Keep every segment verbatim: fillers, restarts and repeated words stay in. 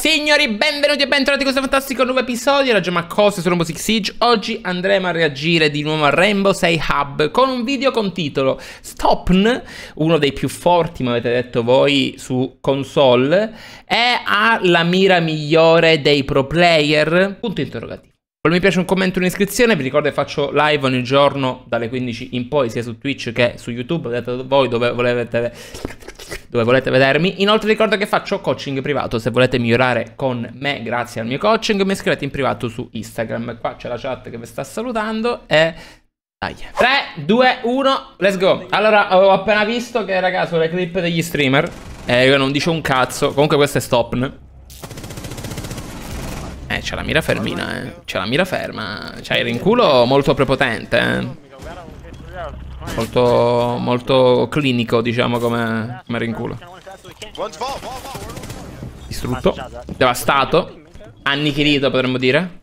Signori, benvenuti e bentrovati in questo fantastico nuovo episodio. Raggio ma cose su Rainbow Six Siege. Oggi andremo a reagire di nuovo a Rainbow sei Hub con un video con titolo Stopn, uno dei più forti, mi avete detto voi, su console, e ha la mira migliore dei pro player? Punto interrogativo. Mi piace un commento e un'iscrizione. Vi ricordo che faccio live ogni giorno dalle quindici in poi, sia su Twitch che su YouTube. Vedete voi dove volete, dove volete vedermi. Inoltre ricordo che faccio coaching privato. Se volete migliorare con me grazie al mio coaching, mi iscrivete in privato su Instagram. Qua c'è la chat che vi sta salutando e... dai. tre, due, uno, let's go. Allora, ho appena visto che, raga, sulle clip degli streamer, eh, io non dico un cazzo. Comunque questo è Stopn. Eh, c'è la mira fermina, eh. C'è la mira ferma. C'ha il rinculo molto prepotente, eh. Molto, molto clinico, diciamo, come, come rinculo. Distrutto. Devastato. Annichilito, potremmo dire.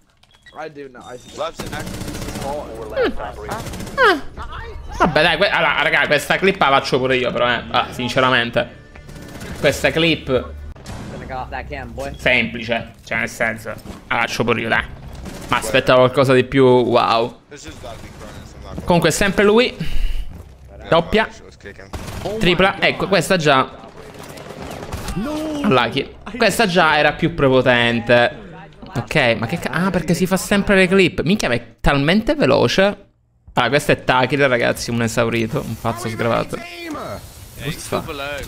Mm. Ah. Vabbè, dai, allora, raga, questa clip la faccio pure io, però, eh. Ah, sinceramente. Questa clip... semplice, cioè nel senso, la faccio pure io, dai. Ma aspettavo qualcosa di più wow. Comunque è sempre lui. Doppia. Tripla. Ecco, questa già Lucky. Questa già era più prepotente. Ok, ma che cazzo. Ah, perché si fa sempre le clip. Minchia, ma è talmente veloce. Ah, questo è Takir, ragazzi, un esaurito. Un pazzo sgravato. Che fa?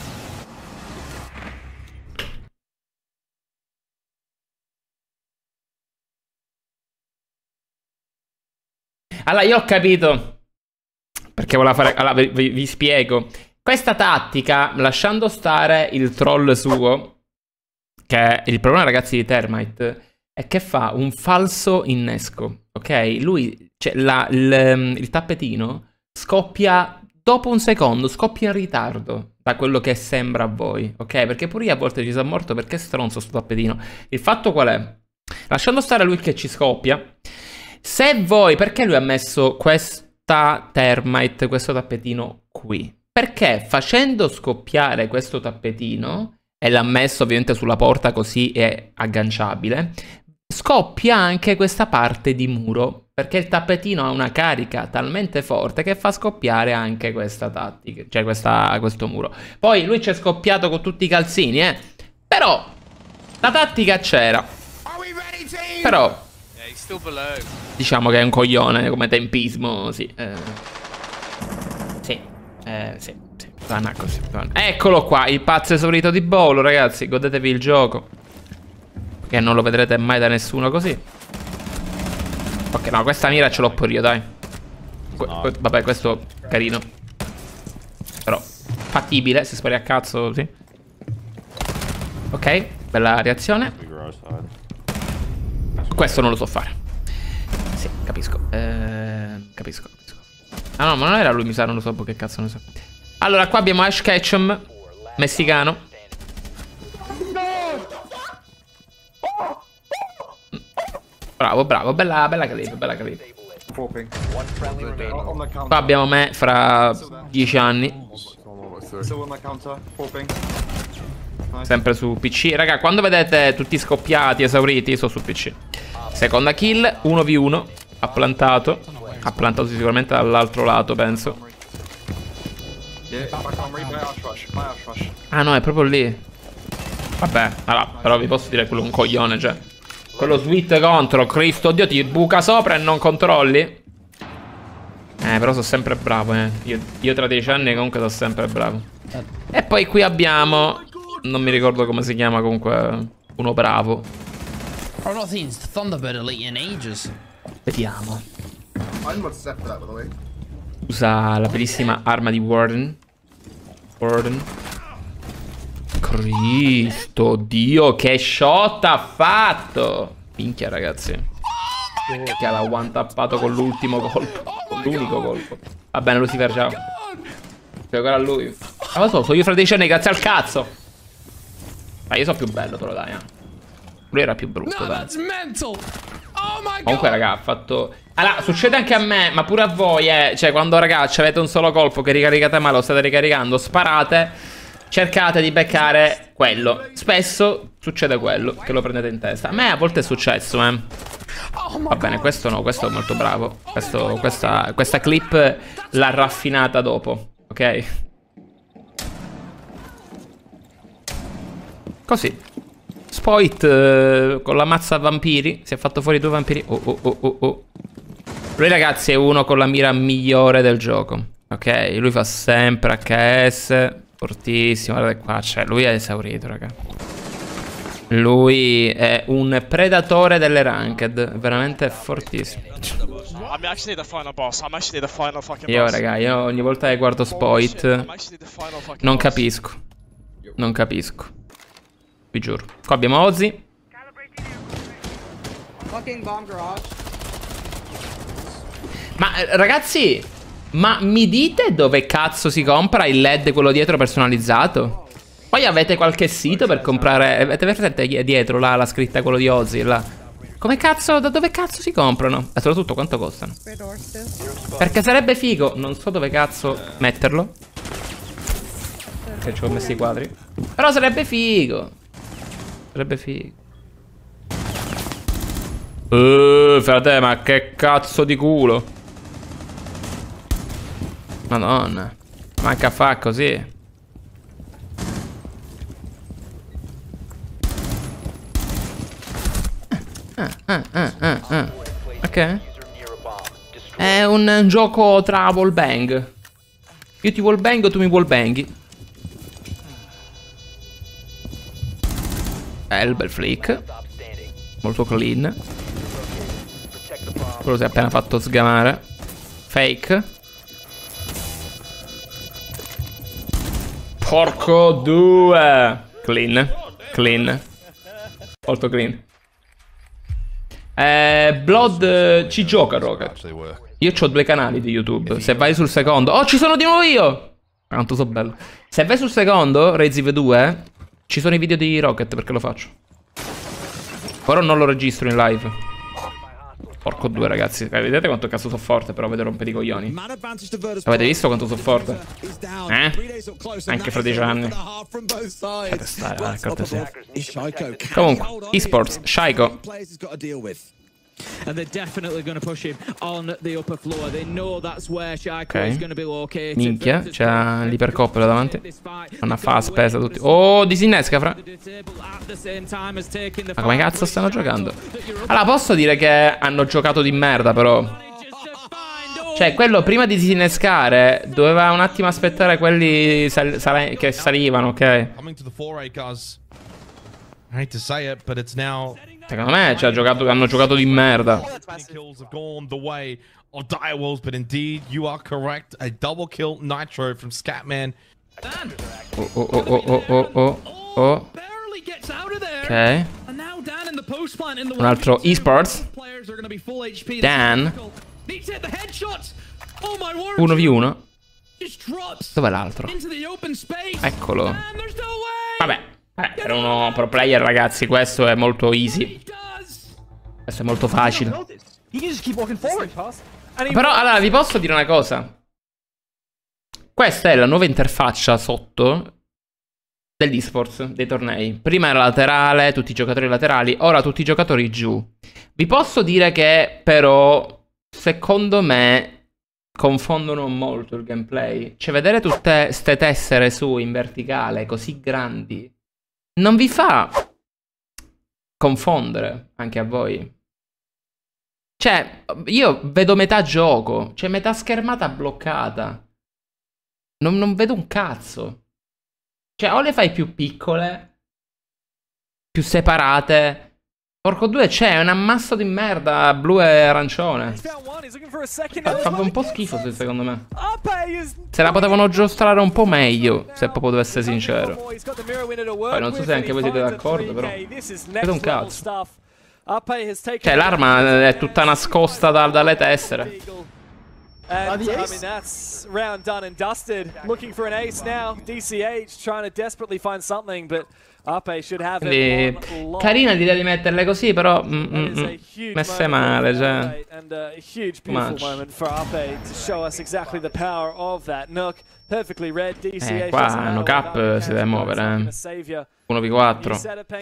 Allora, io ho capito perché voleva fare... Allora, vi, vi, vi spiego. Questa tattica, lasciando stare il troll suo, che il problema, ragazzi, di Thermite è che fa un falso innesco, ok? Lui, cioè, la, il, il tappetino scoppia dopo un secondo, scoppia in ritardo da quello che sembra a voi, ok? Perché pure io a volte ci sono morto perché è stronzo sto tappetino. Il fatto qual è? Lasciando stare lui che ci scoppia... Se voi, perché lui ha messo questa Thermite, questo tappetino qui? Perché facendo scoppiare questo tappetino, e l'ha messo ovviamente sulla porta così è agganciabile, scoppia anche questa parte di muro, perché il tappetino ha una carica talmente forte che fa scoppiare anche questa tattica, cioè questa, questo muro. Poi lui ci è scoppiato con tutti i calzini, eh. Però la tattica c'era. Però... diciamo che è un coglione come tempismo, sì. Eh, sì, eh, sì, sì. Vanno così, vanno. Eccolo qua, il pazzo esaurito di Bolo, ragazzi. Godetevi il gioco, che non lo vedrete mai da nessuno così. Ok, no, questa mira ce l'ho pure io, dai. Que que vabbè, questo carino. Però fattibile, se spari a cazzo, sì. Ok, bella reazione. Questo non lo so fare. Sì, capisco. Eh, capisco, capisco. Ah no, ma non era lui, mi sa, non lo so, che cazzo ne so. Allora, qua abbiamo Ash Ketchum, messicano. Bravo, bravo, bella, bella clip, bella clip. Qua abbiamo me fra dieci anni. Sempre su P C. Raga, quando vedete tutti scoppiati, esauriti, sto su P C. Seconda kill, uno vu uno. Ha plantato. Ha plantato sicuramente dall'altro lato, penso. Ah no, è proprio lì. Vabbè, allora, però vi posso dire che quello è un coglione, cioè. Quello sweet contro, Cristo Dio, ti buca sopra e non controlli. Eh, però sono sempre bravo, eh. Io, io tra dieci anni comunque sono sempre bravo. E poi qui abbiamo... non mi ricordo come si chiama, comunque uno bravo. Vediamo. Usa la bellissima arma di Warden. Warden. Cristo Dio, che shot ha fatto! Minchia, ragazzi. Che l'ha one tappato con l'ultimo colpo. Con l'unico colpo. Va bene, Lucifer, ciao. Giocare a lui. Ma lo so, sono io fra dieci anni, grazie al cazzo. Ma io sono più bello, te lo dai, eh. Lui era più brutto, dai. Comunque, raga, ha fatto... Allora, succede anche a me, ma pure a voi, eh. Cioè, quando, ragazzi, avete un solo colpo che ricaricate male, lo state ricaricando, sparate. cercate di beccare quello. Spesso succede quello, che lo prendete in testa. A me a volte è successo, eh. Va bene, questo no, questo è molto bravo. Questo, questa, questa clip l'ha raffinata dopo, ok? Così. Spoit eh, con la mazza a vampiri. Si è fatto fuori due vampiri. Oh, oh, oh, oh, oh. Lui, ragazzi, è uno con la mira migliore del gioco. Ok, lui fa sempre H S. Fortissimo, guardate qua, cioè, lui è esaurito, raga. Lui è un predatore delle ranked. Veramente fortissimo. Io, raga, io ogni volta che guardo Spoit non capisco. Non capisco. Vi giuro. Qua abbiamo Ozzy. Ma ragazzi, ma mi dite dove cazzo si compra il L E D, quello dietro personalizzato? Poi avete qualche sito per comprare? Avete presente dietro là la scritta quello di Ozzy là? Come cazzo, da dove cazzo si comprano? E soprattutto quanto costano? Perché sarebbe figo, non so dove cazzo metterlo. Che ci ho messo i quadri. Però sarebbe figo. Sarebbe figo. Uh, frate, ma che cazzo di culo. Madonna. Manca a fa così. Ah, ah, ah, ah, ah. Ok. È un gioco tra wallbang. Io ti wallbang o tu mi wallbanghi. Bel bel flick. Molto clean. Quello si è appena fatto sgamare. Fake. Porco due. Clean. Clean. Molto clean. Eh, Blood eh, ci gioca Rocket. Io ho due canali di YouTube. Se vai sul secondo... Oh, ci sono di nuovo io! Quanto so bello. Se vai sul secondo, Raziv due, ci sono i video di Rocket perché lo faccio. Però non lo registro in live. Porco due, ragazzi. Vedete quanto cazzo sono forte, però vedete rompe di coglioni. Avete visto quanto sono forte? Eh? Anche fra dieci anni. Fate stare, va, cortesia. Comunque, esports, Shaiko. And they're definitely going to push him on the upper floor. They know that's where Shaiko is going to be located. Minchia, c'ha l'ipercoppero davanti. Non fa spesa tutti. Oh, disinnesca, fra. Ma come cazzo stanno giocando? Allora, posso dire che hanno giocato di merda, però. Cioè, quello prima di disinnescare doveva un attimo aspettare quelli sal sal che salivano, ok? Secondo me ci ha giocato, hanno giocato di merda. Of Direwolves, but indeed you are correct. A double kill Nitro from Scatman. Oh oh oh oh oh oh oh. Ok. Un altro esports. Dan. uno vu uno. Dov'è l'altro? Eccolo. Vabbè. Eh, era uno pro player, ragazzi. Questo è molto easy. Questo è molto facile. Però, allora, vi posso dire una cosa. Questa è la nuova interfaccia sotto dell'esports, dei tornei. Prima era laterale, tutti i giocatori laterali. Ora tutti i giocatori giù. Vi posso dire che, però, secondo me, confondono molto il gameplay. Cioè, vedere tutte ste tessere su in verticale, così grandi, non vi fa confondere anche a voi? Cioè, io vedo metà gioco, cioè metà schermata bloccata. Non, non vedo un cazzo. Cioè, o le fai più piccole, più separate. Porco due, c'è un ammasso di merda blu e arancione. Fa, fa un po' schifo, secondo me. Se la potevano giostrare un po' meglio, se proprio devo essere sincero. Poi non so se anche voi siete d'accordo, però vedo un cazzo. Cioè, l'arma è tutta nascosta da, dalle tessere. And I mean, that's round done and dusted. Looking for an ace now. D C H trying to desperately find something, but Ape should have it. Quindi, carina l'idea di metterle così, però mm, mm, mm, messe male, cioè. And a huge beautiful moment for Ape to show us exactly the power of that Nook. Perfectly read. D C H. Eh, qua no cap si deve muovere. Eh. uno v quattro.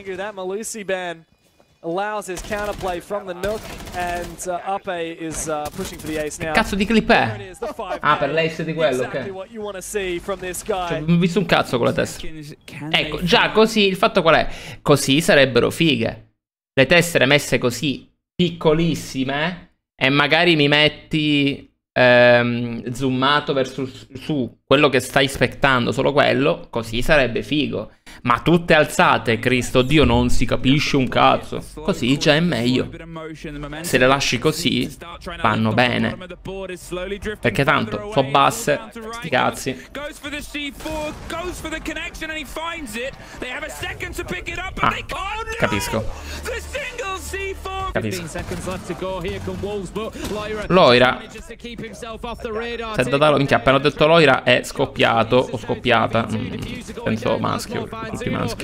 Allows his counterplay from the Nook, and uh, Ape is uh, pushing for the ace now. Che cazzo di clip è? Ah, per l'ace di quello, ok. Cioè, non ho visto un cazzo con la testa. Ecco, già così, il fatto qual è? Così sarebbero fighe. Le tessere messe così, piccolissime, e magari mi metti ehm, zoomato verso su quello che stai aspettando, solo quello, così sarebbe figo. Ma tutte alzate, Cristo Dio, non si capisce un cazzo. Così già è meglio. Se le lasci così, vanno bene. Perché tanto, so basse, sti cazzi. Ah, capisco. Capisco. Loira. Se da minchia, appena ho detto Loira è scoppiato o scoppiata. Mm, penso maschio. Tutti maschi.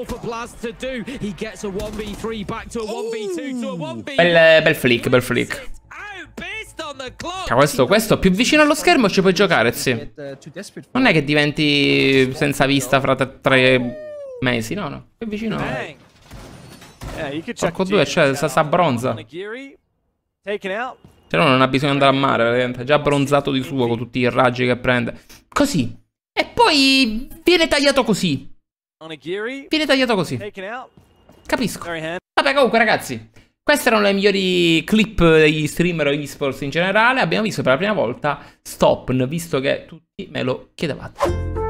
Bel, bel flick, bel flick. Cioè, questo, questo più vicino allo schermo ci puoi giocare, sì. Non è che diventi senza vista fra tre, tre mesi, no, no. Più vicino. Porco due, cioè, sa, sa bronza. Se no non ha bisogno di andare a mare, è già bronzato di suo con tutti i raggi che prende. Così. E poi viene tagliato così. Viene tagliato così. Capisco. Vabbè, comunque ragazzi, queste erano le migliori clip degli streamer o esports in generale. Abbiamo visto per la prima volta Stopn, visto che tutti me lo chiedevate.